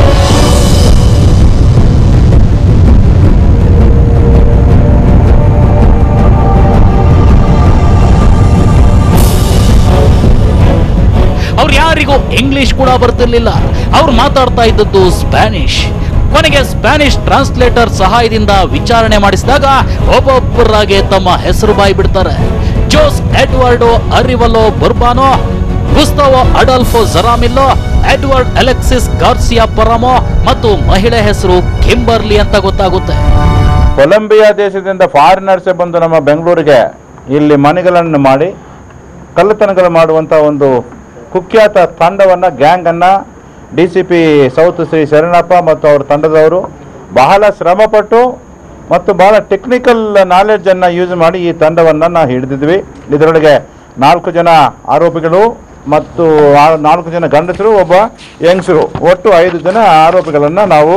Speaker 2: ಅವ್ರು ಯಾರಿಗೂ ಇಂಗ್ಲಿಷ್ ಕೂಡ ಬರ್ತಿರ್ಲಿಲ್ಲ. ಅವ್ರು ಮಾತಾಡ್ತಾ ಇದ್ದದ್ದು ಸ್ಪ್ಯಾನಿಷ್. ಕೊನೆಗೆ ಸ್ಪ್ಯಾನಿಷ್ ಟ್ರಾನ್ಸ್ಲೇಟರ್ ಸಹಾಯದಿಂದ ವಿಚಾರಣೆ ಮಾಡಿಸಿದಾಗ ಒಬ್ಬೊಬ್ಬರಾಗೆ ತಮ್ಮ ಹೆಸರು ಬಾಯಿ ಬಿಡ್ತಾರೆ. Jose Eduardo Arevalo Burbano, Gustavo Adolfo Jaramillo, Edward Alexis Garcia Paramo ಮತ್ತು ಮಹಿಳೆ ಹೆಸರು ಕಿಂಬರ್ಲಿ ಅಂತ ಗೊತ್ತಾಗುತ್ತೆ.
Speaker 7: ಕೊಲಂಬಿಯಾ ದೇಶದಿಂದ ಫಾರಿನರ್ಸ್ ಬಂದು ನಮ್ಮ ಬೆಂಗಳೂರಿಗೆ ಇಲ್ಲಿ ಮನೆಗಳನ್ನು ಮಾಡಿ ಕಳ್ಳತನಗಳು ಮಾಡುವಂಥ ಒಂದು ಕುಖ್ಯಾತ ತಂಡವನ್ನು, ಗ್ಯಾಂಗನ್ನು DCP ಸೌತ್ ಶ್ರೀ ಶರಣಪ್ಪ ಮತ್ತು ಅವರ ತಂಡದವರು ಬಹಳ ಶ್ರಮಪಟ್ಟು ಮತ್ತು ಬಹಳ ಟೆಕ್ನಿಕಲ್ ನಾಲೆಡ್ಜನ್ನು ಯೂಸ್ ಮಾಡಿ ಈ ತಂಡವನ್ನು ನಾವು ಹಿಡಿದಿದ್ವಿ. ಇದರೊಳಗೆ 4 ಜನ ಆರೋಪಿಗಳು ಮತ್ತು 4 ಜನ ಗಂಡಸರು, ಒಬ್ಬ ಹೆಂಗಸರು, ಒಟ್ಟು 5 ಜನ ಆರೋಪಿಗಳನ್ನು ನಾವು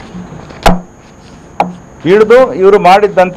Speaker 7: ಹಿಡಿದು ಇವರು ಮಾಡಿದ್ದಂಥ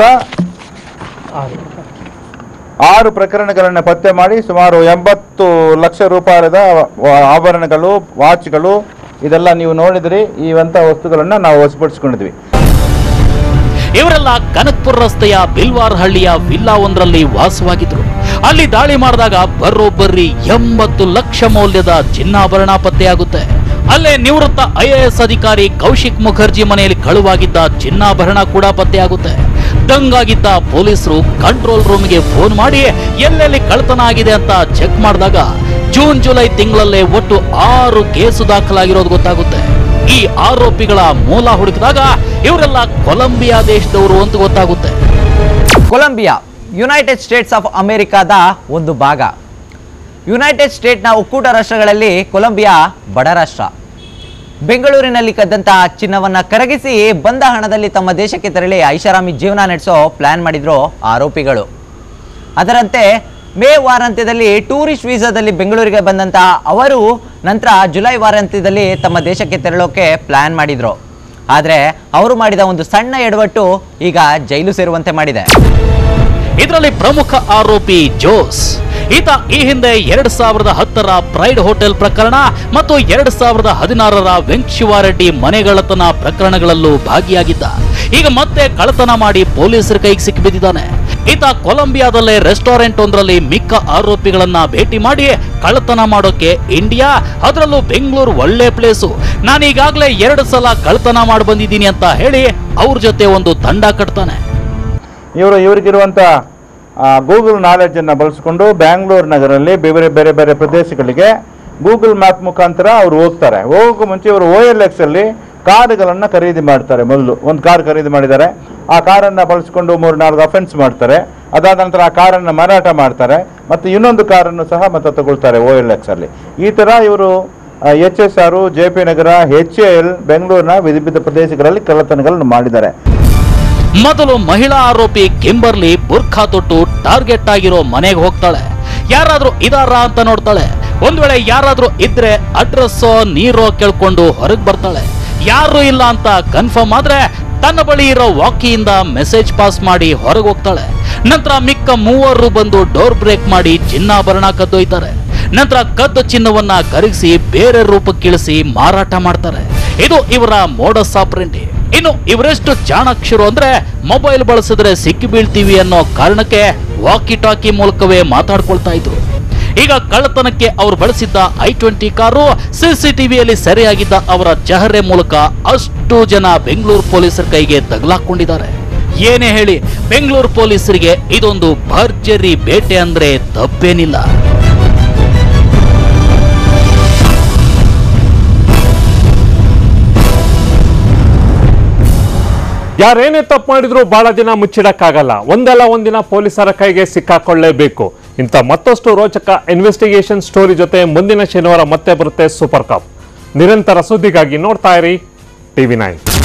Speaker 7: 6 ಪ್ರಕರಣಗಳನ್ನು ಪತ್ತೆ ಮಾಡಿ ಸುಮಾರು 80 ಲಕ್ಷ ರೂಪಾಯಿದ ಆಭರಣಗಳು, ವಾಚ್ಗಳು, ಇದೆಲ್ಲ ನೀವು ನೋಡಿದ್ರಿ. ಇವಂತ ವಸ್ತುಗಳನ್ನು ನಾವು ವಶಪಡಿಸಿಕೊಂಡಿದ್ವಿ.
Speaker 2: ಇವರೆಲ್ಲ ಕನಕ್ಪುರ ರಸ್ತೆಯ ಬಿಲ್ವಾರ್ ಹಳ್ಳಿಯ ವಿಲ್ಲಾ ಒಂದರಲ್ಲಿ ವಾಸವಾಗಿದ್ರು. ಅಲ್ಲಿ ದಾಳಿ ಮಾಡಿದಾಗ ಬರೋಬ್ಬರಿ 80 ಲಕ್ಷ ಮೌಲ್ಯದ ಚಿನ್ನಾಭರಣ ಪತ್ತೆಯಾಗುತ್ತೆ. ಅಲ್ಲೇ ನಿವೃತ್ತ IAS ಅಧಿಕಾರಿ ಕೌಶಿಕ್ ಮುಖರ್ಜಿ ಮನೆಯಲ್ಲಿ ಕಳುವಾಗಿದ್ದ ಚಿನ್ನಾಭರಣ ಕೂಡ ಪತ್ತೆಯಾಗುತ್ತೆ. ದಂಗಾಗಿದ್ದ ಪೊಲೀಸರು ಕಂಟ್ರೋಲ್ ರೂಮ್ಗೆ ಫೋನ್ ಮಾಡಿ ಎಲ್ಲೆಲ್ಲಿ ಕಳ್ಳತನ ಆಗಿದೆ ಅಂತ ಚೆಕ್ ಮಾಡಿದಾಗ ಜೂನ್ ಜುಲೈ ತಿಂಗಳಲ್ಲೇ ಒಟ್ಟು 6 ಕೇಸು ದಾಖಲಾಗಿರೋದು ಗೊತ್ತಾಗುತ್ತೆ. ಈ ಆರೋಪಿಗಳ ಮೂಲ ಹುಡುಕಿದಾಗ ಇವರೆಲ್ಲ ಕೊಲಂಬಿಯಾ ದೇಶದವರು ಅಂತ ಗೊತ್ತಾಗುತ್ತೆ.
Speaker 5: ಕೊಲಂಬಿಯಾ ಯುನೈಟೆಡ್ ಸ್ಟೇಟ್ಸ್ ಆಫ್ ಅಮೆರಿಕಾದ ಒಂದು ಭಾಗ. ಯುನೈಟೆಡ್ ಸ್ಟೇಟ್ನ ಒಕ್ಕೂಟ ರಾಷ್ಟ್ರಗಳಲ್ಲಿ ಕೊಲಂಬಿಯಾ ಬಡ ರಾಷ್ಟ್ರ. ಬೆಂಗಳೂರಿನಲ್ಲಿ ಕದ್ದಂತಹ ಚಿನ್ನವನ್ನ ಕರಗಿಸಿ ಬಂದ ಹಣದಲ್ಲಿ ತಮ್ಮ ದೇಶಕ್ಕೆ ತೆರಳಿ ಐಷಾರಾಮಿ ಜೀವನ ನಡೆಸೋ ಪ್ಲಾನ್ ಮಾಡಿದ್ರು ಆರೋಪಿಗಳು. ಅದರಂತೆ ಮೇ ವಾರಾಂತ್ಯದಲ್ಲಿ ಟೂರಿಸ್ಟ್ ವೀಸಾದಲ್ಲಿ ಬೆಂಗಳೂರಿಗೆ ಬಂದಂತಹ ಅವರು ನಂತರ ಜುಲೈ ವಾರಾಂತ್ಯದಲ್ಲಿ ತಮ್ಮ ದೇಶಕ್ಕೆ ತೆರಳೋಕೆ ಪ್ಲಾನ್ ಮಾಡಿದ್ರು. ಆದರೆ ಅವರು ಮಾಡಿದ ಒಂದು ಸಣ್ಣ ಎಡವಟ್ಟು ಈಗ ಜೈಲು ಸೇರುವಂತೆ ಮಾಡಿದೆ.
Speaker 2: ಇದರಲ್ಲಿ ಪ್ರಮುಖ ಆರೋಪಿ ಜೋಸ್. ಈತ ಈ ಹಿಂದೆ 2010ರ ಪ್ರೈಡ್ ಹೋಟೆಲ್ ಪ್ರಕರಣ ಮತ್ತು 2016ರ ವೆಂಕಟಶಿವಾರೆಡ್ಡಿ ಮನೆಗಳ್ಳತನ ಪ್ರಕರಣಗಳಲ್ಲೂ ಭಾಗಿಯಾಗಿದ್ದ. ಈಗ ಮತ್ತೆ ಕಳ್ಳತನ ಮಾಡಿ ಪೊಲೀಸರ ಕೈಗೆ ಸಿಕ್ಕಿಬಿದ್ದಿದ್ದಾನೆ. ಈತ ಕೊಲಂಬಿಯಾದಲ್ಲೇ ರೆಸ್ಟೋರೆಂಟ್ ಒಂದರಲ್ಲಿ ಮಿಕ್ಕ ಆರೋಪಿಗಳನ್ನ ಭೇಟಿ ಮಾಡಿ ಕಳ್ಳತನ ಮಾಡೋಕೆ ಇಂಡಿಯಾ, ಅದರಲ್ಲೂ ಬೆಂಗಳೂರು ಒಳ್ಳೆ ಪ್ಲೇಸು, ನಾನು ಈಗಾಗಲೇ 2 ಸಲ ಕಳ್ಳತನ ಮಾಡಿ ಬಂದಿದ್ದೀನಿ ಅಂತ ಹೇಳಿ ಅವ್ರ ಜೊತೆ ಒಂದು ತಂಡ ಕಟ್ತಾನೆ.
Speaker 7: ಇವರಿಗಿರುವಂಥ ಗೂಗಲ್ ನಾಲೆಡ್ಜನ್ನು ಬಳಸಿಕೊಂಡು ಬ್ಯಾಂಗ್ಳೂರು ನಗರಲ್ಲಿ ಬೇರೆ ಬೇರೆ ಬೇರೆ ಪ್ರದೇಶಗಳಿಗೆ ಗೂಗಲ್ ಮ್ಯಾಪ್ ಮುಖಾಂತರ ಅವರು ಹೋಗ್ತಾರೆ. ಹೋಗೋ ಮುಂಚೆ ಇವರು OLX ಅಲ್ಲಿ ಕಾರುಗಳನ್ನು ಖರೀದಿ ಮಾಡ್ತಾರೆ. ಮೊದಲು ಒಂದು ಕಾರ್ ಖರೀದಿ ಮಾಡಿದ್ದಾರೆ, ಆ ಕಾರನ್ನು ಬಳಸಿಕೊಂಡು 3-4 ಅಫೆನ್ಸ್ ಮಾಡ್ತಾರೆ. ಅದಾದ ನಂತರ ಆ ಕಾರನ್ನು ಮಾರಾಟ ಮಾಡ್ತಾರೆ, ಮತ್ತು ಇನ್ನೊಂದು ಕಾರನ್ನು ಸಹ ಮತ್ತೆ ತಗೊಳ್ತಾರೆ OLX ಅಲ್ಲಿ. ಈ ಥರ ಇವರು HSR, JP ನಗರ, HAL, ಬೆಂಗಳೂರಿನ ವಿವಿಧ ಪ್ರದೇಶಗಳಲ್ಲಿ ಕಳ್ಳತನಗಳನ್ನು ಮಾಡಿದ್ದಾರೆ.
Speaker 2: ಮೊದಲು ಮಹಿಳಾ ಆರೋಪಿ ಕಿಂಬರ್ಲಿ ಬುರ್ಖಾ ತೊಟ್ಟು ಟಾರ್ಗೆಟ್ ಆಗಿರೋ ಮನೆಗೆ ಹೋಗ್ತಾಳೆ. ಯಾರಾದ್ರೂ ಇದಾರಾ ಅಂತ ನೋಡ್ತಾಳೆ. ಒಂದ್ ವೇಳೆ ಯಾರಾದ್ರೂ ಇದ್ರೆ ಅಡ್ರೆಸ್ಸೋ ನೀರೋ ಕೇಳ್ಕೊಂಡು ಹೊರಗೆ ಬರ್ತಾಳೆ. ಯಾರು ಇಲ್ಲ ಅಂತ ಕನ್ಫರ್ಮ್ ಆದ್ರೆ ತನ್ನ ಬಳಿ ಇರೋ ವಾಕಿಯಿಂದ ಮೆಸೇಜ್ ಪಾಸ್ ಮಾಡಿ ಹೊರಗೆ ಹೋಗ್ತಾಳೆ. ನಂತರ ಮಿಕ್ಕ 3 ಬಂದು ಡೋರ್ ಬ್ರೇಕ್ ಮಾಡಿ ಚಿನ್ನಾಭರಣ ಕದ್ದೊಯ್ತಾರೆ. ನಂತರ ಕದ್ದ ಚಿನ್ನವನ್ನ ಕರಗಿಸಿ ಬೇರೆ ರೂಪಕ್ಕಿಳಿಸಿ ಮಾರಾಟ ಮಾಡ್ತಾರೆ. ಇದು ಇವರ ಮೋಡಸ್ ಆಪರೆಂಡಿ. ಇನ್ನು ಇವರೆಷ್ಟು ಚಾಣಾಕ್ಷರು ಅಂದ್ರೆ ಮೊಬೈಲ್ ಬಳಸಿದ್ರೆ ಸಿಕ್ಕಿ ಬೀಳ್ತೀವಿ ಅನ್ನೋ ಕಾರಣಕ್ಕೆ ವಾಕಿ ಟಾಕಿ ಮೂಲಕವೇ ಮಾತಾಡ್ಕೊಳ್ತಾ ಇದ್ರು. ಈಗ ಕಳ್ಳತನಕ್ಕೆ ಅವರು ಬಳಸಿದ್ದ i20 ಕಾರು CCTVಯಲ್ಲಿ ಸೆರೆಯಾಗಿದ್ದ ಅವರ ಚಹರೆ ಮೂಲಕ ಅಷ್ಟು ಜನ ಬೆಂಗಳೂರು ಪೊಲೀಸರ ಕೈಗೆ ತಗಲಾಕೊಂಡಿದ್ದಾರೆ. ಏನೇ ಹೇಳಿ, ಬೆಂಗಳೂರು ಪೊಲೀಸರಿಗೆ ಇದೊಂದು ಭರ್ಜರಿ ಬೇಟೆ ಅಂದ್ರೆ ತಪ್ಪೇನಿಲ್ಲ.
Speaker 1: ಯಾರೇನೇ ತಪ್ಪು ಮಾಡಿದ್ರು ಬಹಳ ದಿನ ಮುಚ್ಚಿಡಕ್ಕಾಗಲ್ಲ. ಒಂದಲ್ಲ ಒಂದಿನ ಪೊಲೀಸರ ಕೈಗೆ ಸಿಕ್ಕಾಕೊಳ್ಳೇಬೇಕು. ಇಂಥ ಮತ್ತಷ್ಟು ರೋಚಕ ಇನ್ವೆಸ್ಟಿಗೇಷನ್ ಸ್ಟೋರಿ ಜೊತೆ ಮುಂದಿನ ಶನಿವಾರ ಮತ್ತೆ ಬರುತ್ತೆ ಸೂಪರ್ ಕಪ್. ನಿರಂತರ ಸುದ್ದಿಗಾಗಿ ನೋಡ್ತಾ ಇರಿ TV9.